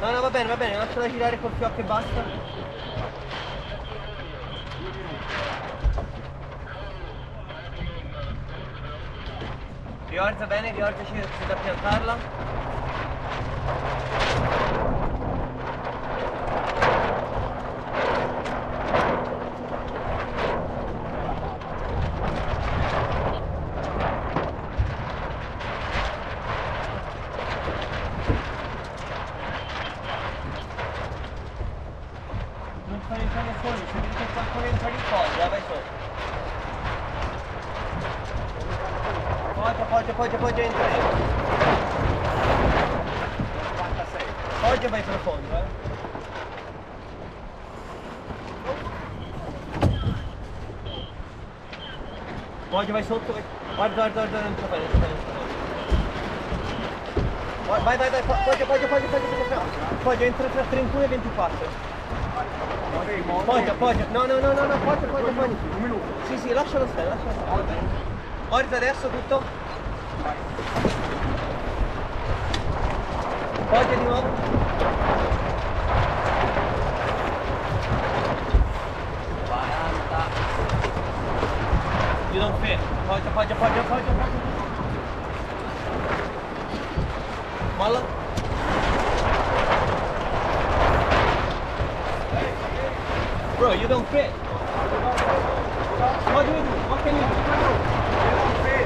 No, no, va bene, lasciala girare col fiocco e basta. Riorza bene, riorzaci da piantarla. Non fare entrare fuori, se vedi che qualcuno entra di foglia, vai sotto. Poggia, entra dentro. 96. Poggia e vai profondo, Poggia, vai sotto, vai. Guarda, non sta bene, Vai, poggia, entra tra 31 e 24. Poggia, no, poggia. Un minuto. Sì, lascialo stare. Guarda adesso tutto. Poggia di nuovo. You don't fit. Poggia. Molla. Bro, you don't fit. What do you do? What can you do? You don't fit.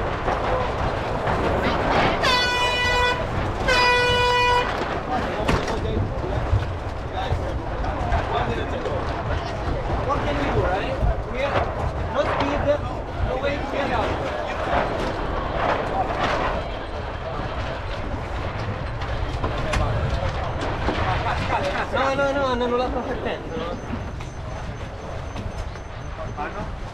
What can we do, right? Here, no speed, no way to get out. No, hanno annullato la partenza, no?